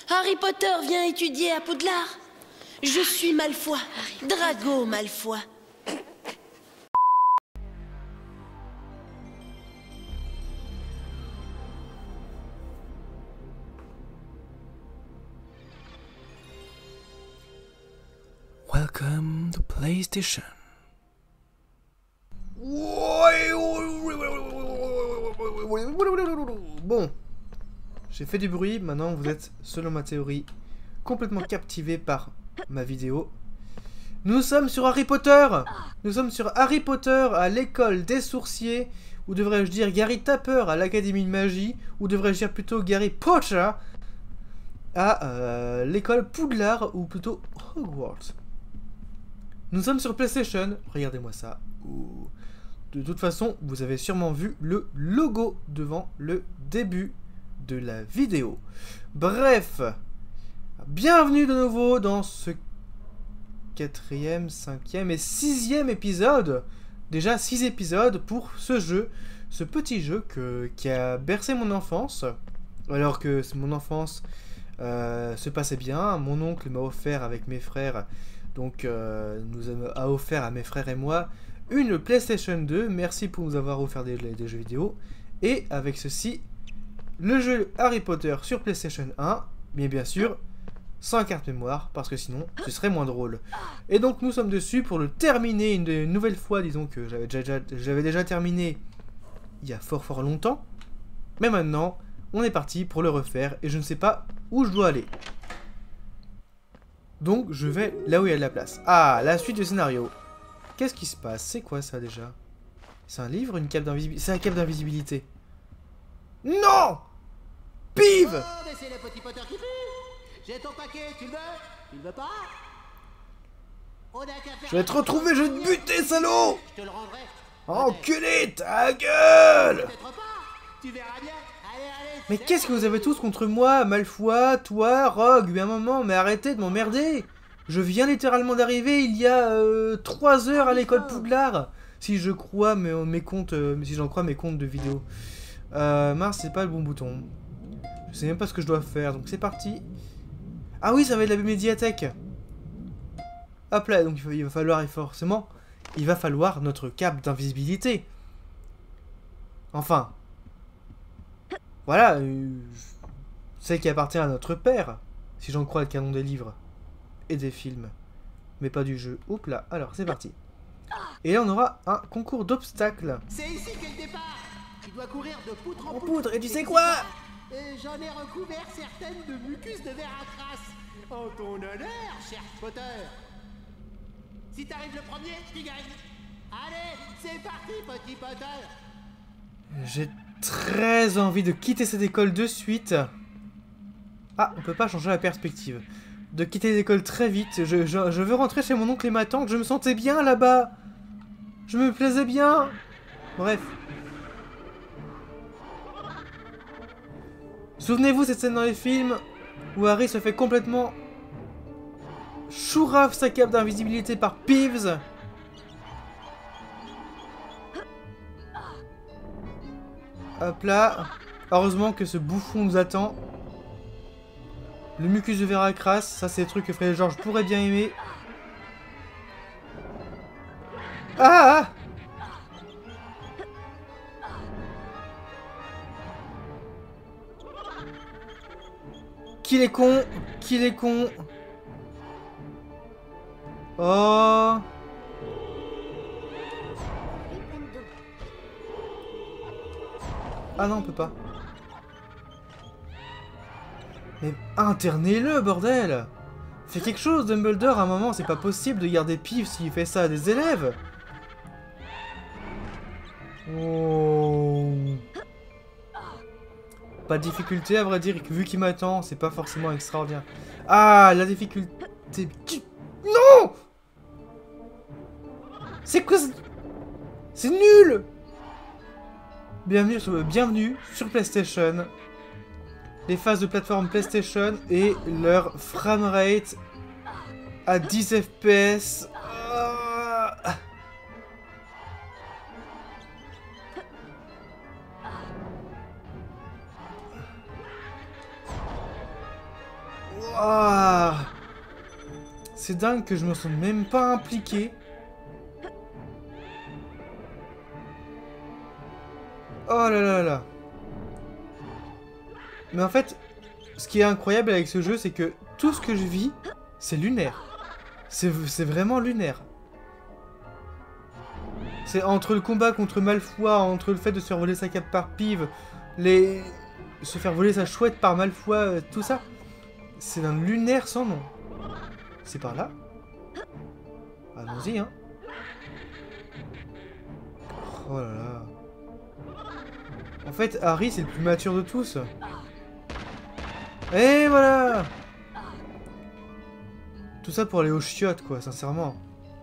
Harry Potter vient étudier à Poudlard. Je suis Malfoy, Drago Malfoy. Welcome to PlayStation. Bon, j'ai fait du bruit, maintenant vous êtes, selon ma théorie, complètement captivé par ma vidéo. Nous sommes sur Harry Potter. Nous sommes sur Harry Potter à l'école des sourciers, ou devrais-je dire Gary Tapper à l'académie de magie, ou devrais-je dire plutôt Gary Potter à l'école Poudlard, ou plutôt Hogwarts. Nous sommes sur PlayStation, regardez-moi ça. Ouh. De toute façon, vous avez sûrement vu le logo devant le début de la vidéo. Bref, bienvenue de nouveau dans ce 4e, 5e et 6e épisode. Déjà 6 épisodes pour ce jeu, ce petit jeu qui a bercé mon enfance. Alors que mon enfance se passait bien, mon oncle m'a offert avec mes frères, donc a offert à mes frères et moi une PlayStation 2, merci pour nous avoir offert des jeux vidéo, et avec ceci, le jeu Harry Potter sur PlayStation 1, mais bien sûr, sans carte mémoire, parce que sinon, ce serait moins drôle. Et donc nous sommes dessus pour le terminer une nouvelle fois, disons que j'avais déjà terminé il y a fort longtemps, mais maintenant, on est parti pour le refaire, et je ne sais pas où je dois aller. Donc je vais là où il y a de la place. Ah, la suite du scénario. Qu'est-ce qui se passe? C'est quoi ça déjà? C'est un livre, une cape d'invisibilité? C'est un cape d'invisibilité. Non! Pive! Oh, mais c'est le petit Potter qui pue. J'ai ton paquet, tu le veux? Tu le veux pas? On a qu'à faire. Je vais te retrouver, je vais te buter, salaud! Je te le rendrai. Enculé, ta gueule! Peut-être pas. Tu verras bien. Allez. Mais qu'est-ce que vous avez tous contre moi? Malfoy, toi, Rogue, un moment, mais arrêtez de m'emmerder! Je viens littéralement d'arriver il y a 3 heures à l'école Poudlard, si je crois mes comptes, si j'en crois mes comptes de vidéo. Mince, c'est pas le bon bouton. Je sais même pas ce que je dois faire, donc c'est parti. Ah oui, ça va être la médiathèque. Hop là, donc il va falloir forcément, il va falloir notre cape d'invisibilité. Enfin, voilà, celle qui appartient à notre père, si j'en crois le canon des livres. Et des films, mais pas du jeu. Oups là, alors c'est parti. Et là on aura un concours d'obstacles. C'est ici qu'est le départ. Tu dois courir de poutre en En poutre. poudre, et tu sais quoi? J'en ai recouvert certaines de mucus de verre à crasse. En ton honneur, cher Potter. Si t'arrives le premier, tu gagnes. Allez, c'est parti, petit Potter. J'ai très envie de quitter cette école de suite. Ah, on peut pas changer la perspective. De quitter l'école très vite. Je veux rentrer chez mon oncle et ma tante. Je me sentais bien là-bas. Je me plaisais bien. Bref. Souvenez-vous cette scène dans les films où Harry se fait complètement chourave sa cape d'invisibilité par Peeves. Hop là. Heureusement que ce bouffon nous attend. Le mucus de verre à crasse, ça c'est des trucs que Fred et George pourraient bien aimer. Ah! Qu'il est con! Qu'il est con! Oh! Ah non, on peut pas. Mais internez-le, bordel! Fais quelque chose, Dumbledore, à un moment, c'est pas possible de garder Peeves s'il fait ça à des élèves! Oh. Pas de difficulté, à vrai dire, vu qu'il m'attend, c'est pas forcément extraordinaire. Ah, la difficulté... Non! C'est quoi? C'est nul! Bienvenue sur PlayStation. Les phases de plateforme PlayStation et leur framerate à 10 FPS. Ouah. C'est dingue que je me sens même pas impliqué. Oh là là là. Mais en fait, ce qui est incroyable avec ce jeu, c'est que tout ce que je vis, c'est lunaire. C'est vraiment lunaire. C'est entre le combat contre Malfoy, entre le fait de se faire voler sa cape par Pive, se faire voler sa chouette par Malfoy, tout ça. C'est un lunaire sans nom. C'est par là? Allons-y, hein. Oh là là. En fait, Harry, c'est le plus mature de tous. Et voilà. Tout ça pour aller aux chiottes, quoi, sincèrement.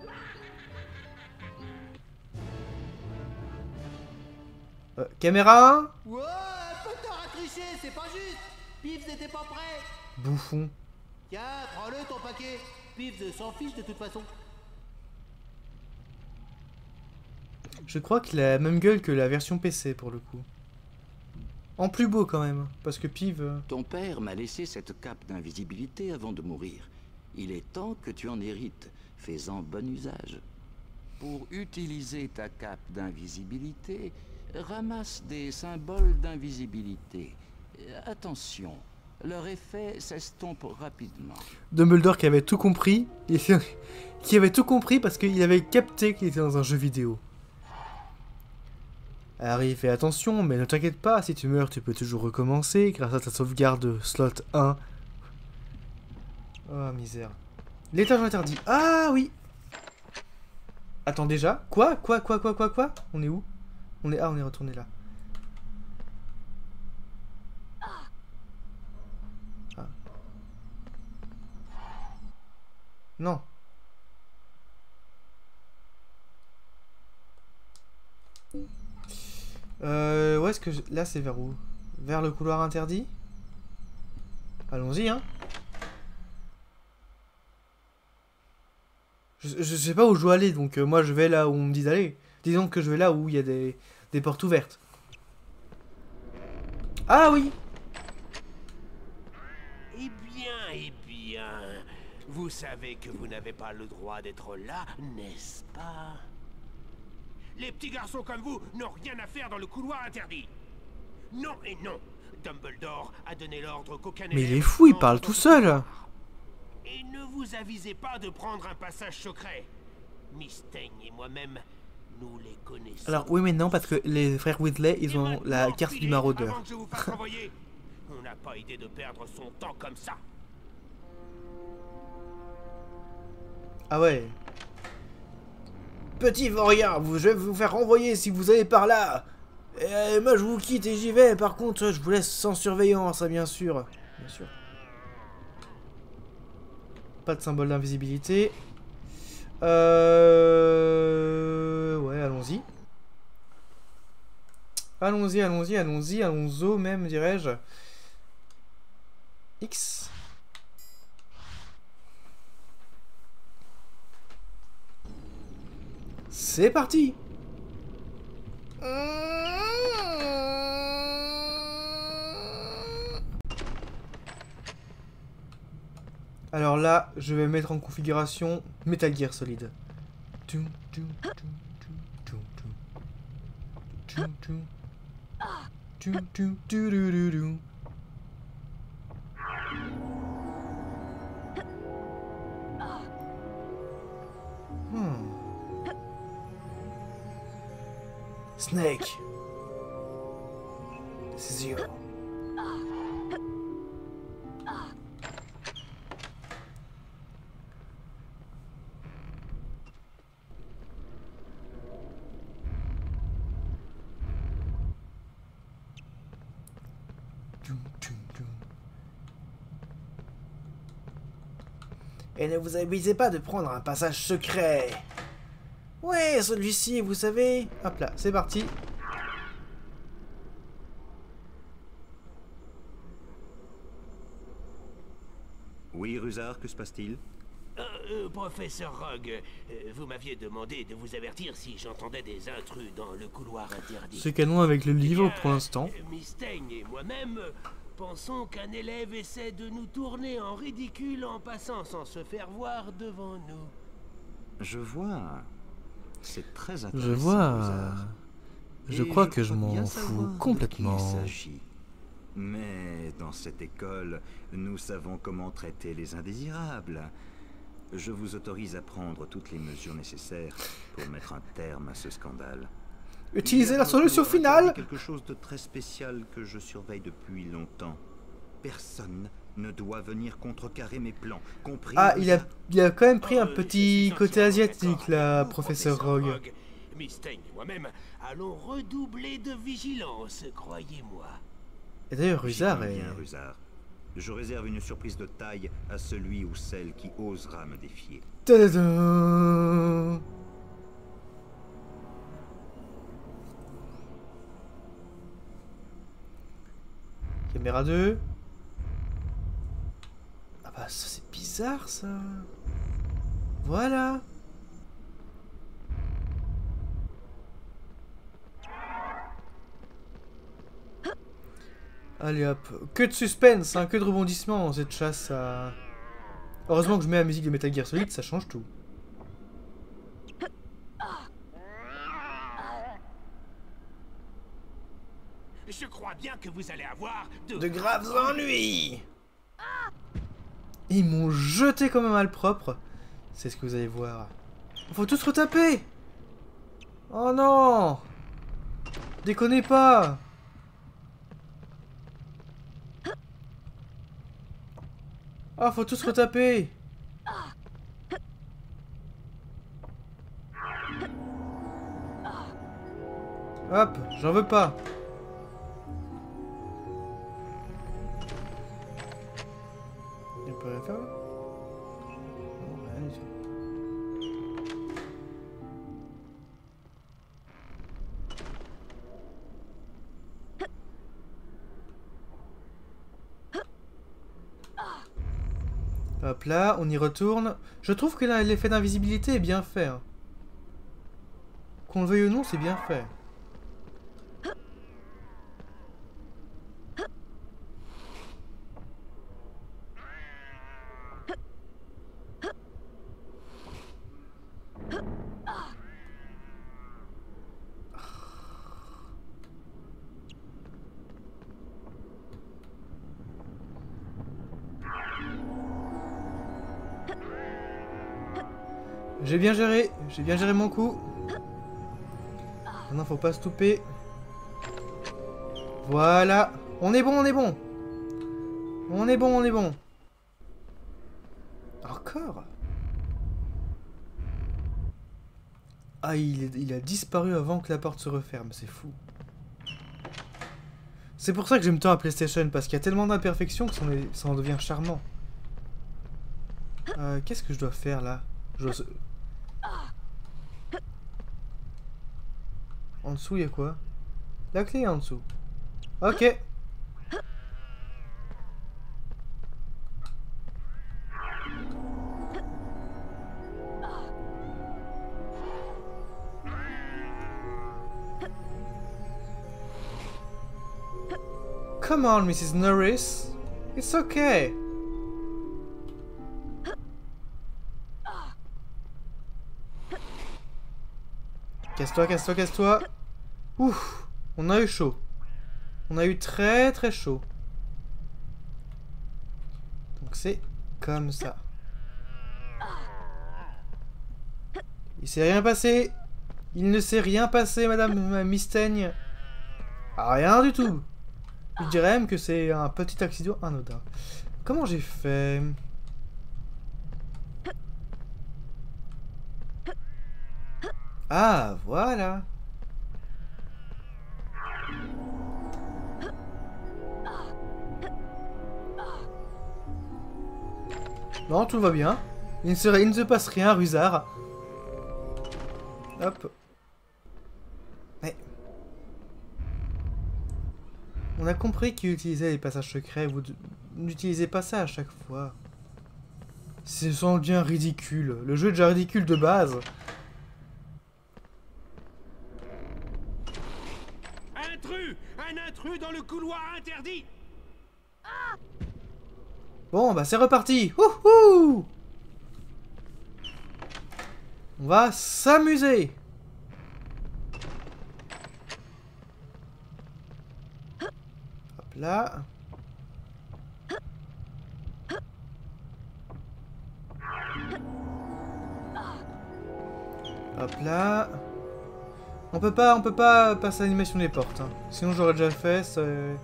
Caméra? Ouais, Potter a triché, c'est pas juste. Pives n'était pas prêt. Bouffon. Tiens, prends-le ton paquet. Pives s'en fiche de toute façon. Je crois qu'il a la même gueule que la version PC, pour le coup. En plus beau, quand même. Parce que Pive... Ton père m'a laissé cette cape d'invisibilité avant de mourir. Il est temps que tu en hérites. Fais-en bon usage. Pour utiliser ta cape d'invisibilité, ramasse des symboles d'invisibilité. Attention, leur effet s'estompe rapidement. Dumbledore qui avait tout compris. Qui avait tout compris parce qu'il avait capté qu'il était dans un jeu vidéo. Harry, fais attention, mais ne t'inquiète pas, si tu meurs, tu peux toujours recommencer grâce à ta sauvegarde slot 1. Oh, misère. L'étage interdit. Ah, oui. Attends, déjà? Quoi? On est où? On est retourné là. Ah. Non. Où est-ce que là c'est vers où? Vers le couloir interdit? Allons-y, hein. Je sais pas où je dois aller, donc moi je vais là où on me dit d'aller. Disons que je vais là où il y a des portes ouvertes. Ah oui. Eh bien, vous savez que vous n'avez pas le droit d'être là, n'est-ce pas? Les petits garçons comme vous n'ont rien à faire dans le couloir interdit. Non et non. Dumbledore a donné l'ordre qu'aucun... Mais il est fou, il parle tout seul. Et ne vous avisez pas de prendre un passage secret. Miss Teigne et moi-même, nous les connaissons. Alors oui mais non, parce que les frères Weasley, ils ont la carte du maraudeur. Avant que je vous fasse renvoyer. On n'a pas idée de perdre son temps comme ça. Ah ouais. Petit vaurien, je vais vous faire renvoyer si vous allez par là. Et moi je vous quitte et j'y vais. Par contre, je vous laisse sans surveillance, bien sûr. Bien sûr. Pas de symbole d'invisibilité. Ouais, allons-y. Allons-y même, dirais-je. X. C'est parti. Alors là, je vais mettre en configuration Metal Gear Solid. Snake. This is you. Et ne vous avisez pas de prendre un passage secret. Ouais, celui-ci, vous savez. Hop là, c'est parti. Oui, Rusard, que se passe-t-il? Professeur Rogue, vous m'aviez demandé de vous avertir si j'entendais des intrus dans le couloir interdit. C'est canon avec le livre pour l'instant. Miss Teigne et moi-même, pensons qu'un élève essaie de nous tourner en ridicule en passant sans se faire voir devant nous. Je vois. C'est très intéressant. Je vois. Rusard. Je Et crois que je crois bien m'en savoir fous de complètement. qui il s'agit. Mais dans cette école, nous savons comment traiter les indésirables. Je vous autorise à prendre toutes les mesures nécessaires pour mettre un terme à ce scandale. Utilisez Il y a la dans le solution couloir finale. interdit quelque chose de très spécial que je surveille depuis longtemps. Personne ne doit venir contrecarrer mes plans, compris. Ah, il a quand même pris un Je petit suis côté entièrement asiatique, d'accord là, avec vous, professeur Rogue. Miss Tang et moi-même allons redoubler de vigilance, croyez-moi. Et d'ailleurs, J'y Rusard compte est... bien, Rusard. Je réserve une surprise de taille à celui ou celle qui osera me défier. Tadadam. Caméra 2. Ah bah ça c'est bizarre ça. Voilà. Allez hop. Que de suspense, hein, que de rebondissement dans cette chasse à... Heureusement que je mets la musique de Metal Gear Solid, ça change tout. Je crois bien que vous allez avoir De graves ennuis. Ils m'ont jeté comme un malpropre. C'est ce que vous allez voir. Faut tous retaper. Oh non. Déconnez pas. Ah, faut tous retaper. Hop, j'en veux pas. Il peut rien faire là? Non, rien du tout. Hop là, on y retourne. Je trouve que là, l'effet d'invisibilité est bien fait. Hein. Qu'on le veuille ou non, c'est bien fait. J'ai bien géré mon coup. Maintenant, faut pas se touper. Voilà. On est bon, on est bon. On est bon, on est bon. Encore. Ah, il a disparu avant que la porte se referme, c'est fou. C'est pour ça que j'aime tant la PlayStation, parce qu'il y a tellement d'imperfections que ça en devient charmant. Qu'est-ce que je dois faire là? En dessous, il y a quoi? La clé est en dessous. Ok. Come on, Mrs. Norris. It's okay. Casse-toi, casse-toi, casse-toi. Ouf, on a eu chaud. On a eu très très chaud. Donc c'est comme ça. Il s'est rien passé. Il ne s'est rien passé, Madame Mistaigne. Ah, rien du tout. Je dirais même que c'est un petit accident anodin. Comment j'ai fait? Ah, voilà. Non, tout va bien. Il ne se passe rien, Rusard. Hop. Mais... On a compris qu'il utilisait les passages secrets. Vous n'utilisez pas ça à chaque fois. C'est sans bien ridicule. Le jeu est déjà ridicule de base. Un intrus dans le couloir interdit. Bon, bah c'est reparti. Wouhou! On va s'amuser. Hop là. Hop là. On peut pas passer l'animation des portes. Hein. Sinon j'aurais déjà fait. Ça...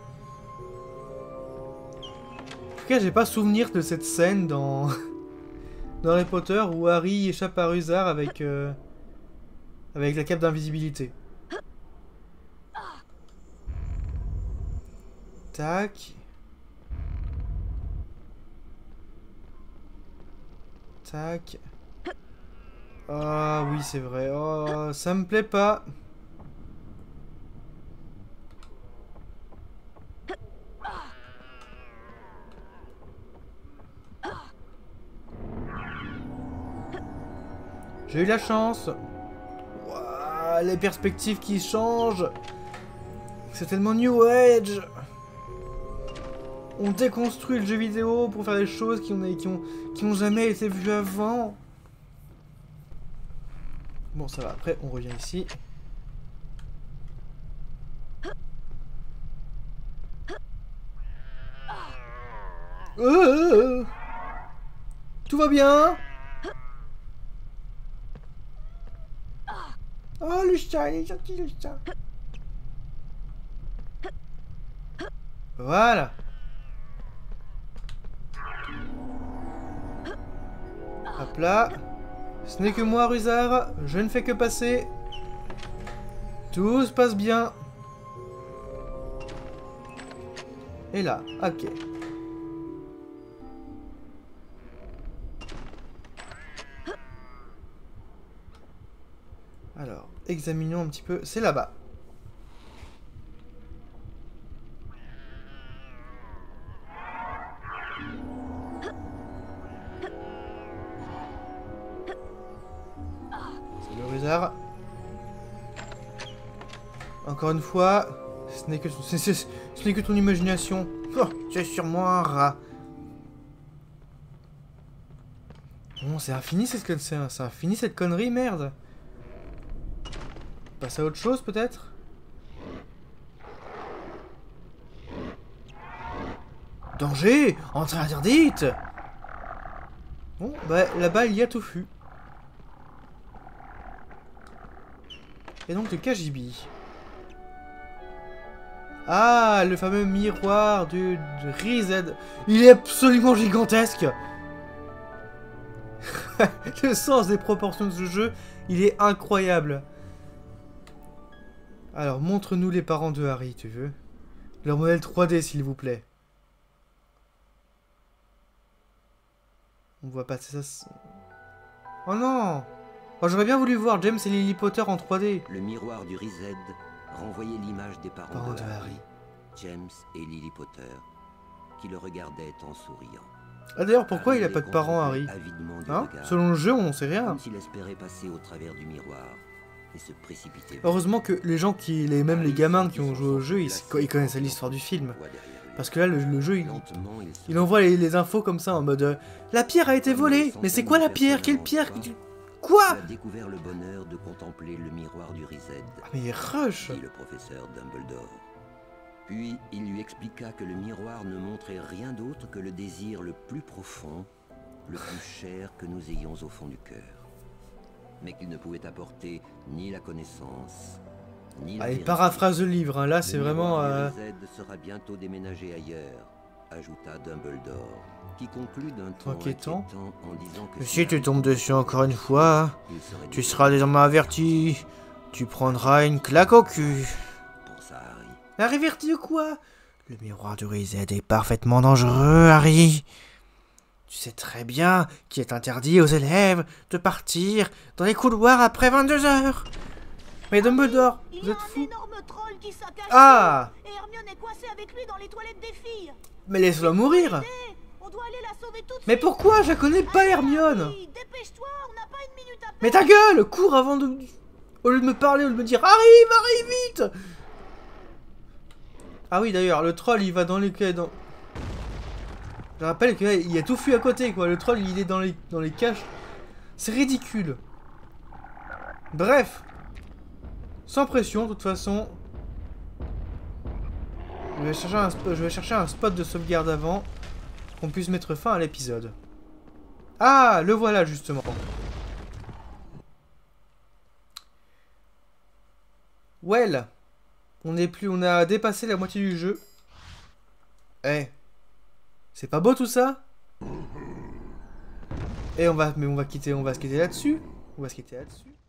En tout cas, j'ai pas souvenir de cette scène dans dans Harry Potter où Harry échappe à Rusard avec avec la cape d'invisibilité. Tac. Tac. Ah oui, c'est vrai. Oh, ça me plaît pas. J'ai eu la chance. Ouah, les perspectives qui changent. C'est tellement New Age. On déconstruit le jeu vidéo pour faire des choses qui ont jamais été vues avant. Bon, ça va. Après, on revient ici. Tout va bien. Oh, le chat, il est gentil, le chat. Voilà. Hop là. Ce n'est que moi, Rusard. Je ne fais que passer. Tout se passe bien. Et là, ok. Alors, examinons un petit peu. C'est là-bas. C'est le Rusard. Encore une fois, ce n'est que ton imagination. Oh, c'est sur moi un rat. Bon, c'est infini, c'est infini cette connerie, merde. Passer à autre chose, peut-être? Danger! Entrée interdite! Bon, bah, là-bas, il y a tofu. Et donc, le KGB. Ah, le fameux miroir de Reset. Il est absolument gigantesque! Le sens des proportions de ce jeu, il est incroyable. Alors, montre-nous les parents de Harry, tu veux? Leur modèle 3D, s'il vous plaît. On voit passer ça... Oh non! Oh, j'aurais bien voulu voir James et Lily Potter en 3D. Le miroir du Reset renvoyait l'image des parents de Harry, James et Lily Potter, qui le regardaient en souriant. Ah d'ailleurs, pourquoi il a pas de parents, Harry? Hein? Selon le jeu, on sait rien. Comme s'il espérait passer au travers du miroir et se précipiter. Heureusement que les gens même les gamins qui ont joué au jeu, ils connaissent l'histoire du film. Parce que là, le jeu, il envoie les infos comme ça en mode la pierre a été volée. Mais c'est quoi la pierre? Quelle pierre? Quoi? Il a découvert le bonheur de contempler le miroir du Reset. Ah mais rush! Dit le professeur Dumbledore. Puis il lui expliqua que le miroir ne montrait rien d'autre que le désir le plus profond, le plus cher que nous ayons au fond du cœur. Mais qu'il ne pouvait apporter ni la connaissance, ni la il paraphrase le livre, hein. Là c'est vraiment... Le Reset sera bientôt déménagé ailleurs, ajouta Dumbledore, qui conclut d'un ton inquiétant en disant que si tu tombes dessus encore une fois, tu seras désormais averti. Tu prendras une claque au cul. Averti de quoi? Le miroir du Reset est parfaitement dangereux, Harry. Tu sais très bien qu'il est interdit aux élèves de partir dans les couloirs après 22 h. Mais Dumbledore, vous êtes fou. Ah! Et Hermione est coincée avec lui dans les toilettes des filles. Mais laisse-la mourir. On doit aller la sauver tout de suite. Mais pourquoi? Je la connais pas, Hermione. Dépêche-toi, on n'a pas une minute à perdre. Mais ta gueule! Cours avant de... Au lieu de me parler, au lieu de me dire arrive vite! Ah oui, d'ailleurs, le troll, il va dans les... Je rappelle qu'il y a tout fui à côté, quoi. Le troll, il est dans les caches. C'est ridicule. Bref. Sans pression, de toute façon. Je vais chercher un spot de sauvegarde avant. Qu'on puisse mettre fin à l'épisode. Ah, le voilà, justement. Well. On a dépassé la moitié du jeu. Eh. C'est pas beau tout ça? Et on va se quitter là-dessus. On va se quitter là-dessus.